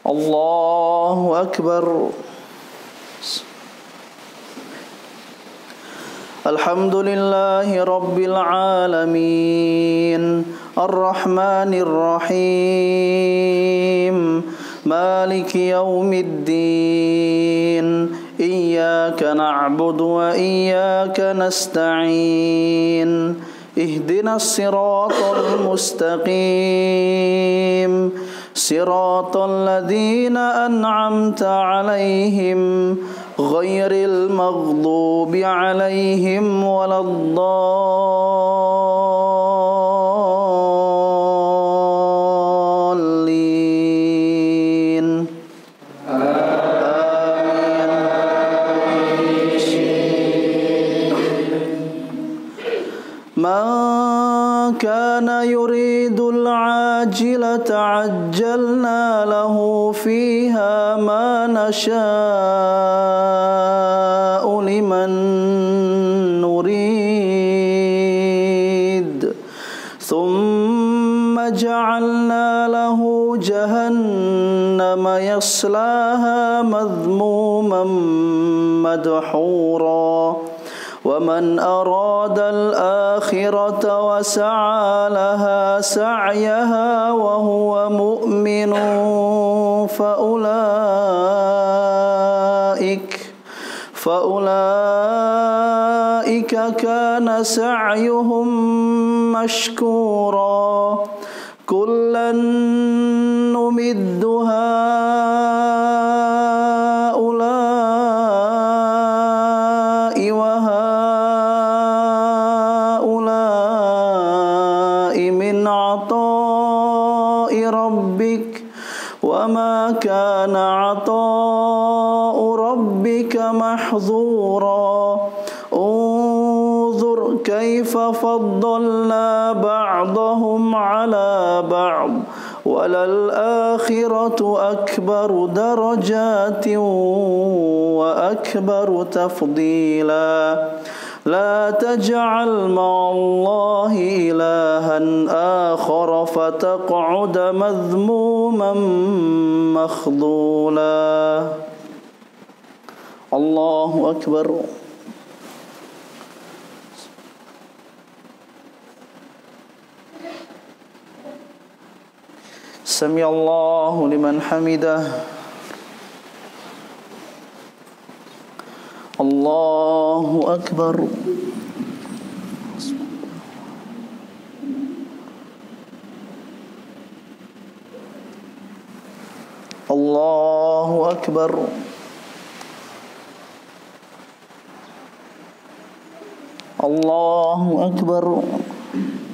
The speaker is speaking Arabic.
الله أكبر. الحمد لله رب العالمين الرحمن الرحيم مالك يوم الدين إياك نعبد وإياك نستعين اهدنا الصراط المستقيم صراط الذين أنعمت عليهم غير المغضوب عليهم ولا الضالين. من كان يريد العاجلة عجلنا له فيها ما نشاء لمن نريد ثم جعلنا له جهنم يصلاها مذموما مدحورا ومن أراد الآخرة وسعى لها سعيها وهو مؤمن فأولئك كان سعيهم مشكورا كلا نمد هؤلاء وهؤلاء من عطاء ربك وما كان عطاء ربك محظورا انظر كيف فضلنا بعضهم على بعض وللآخرة أكبر درجات وأكبر تفضيلا لا تجعل مع الله إلها آخر فتقعد مذموما مخذولا. الله أكبر. سمع الله لمن حمده. الله أكبر. الله أكبر. الله أكبر.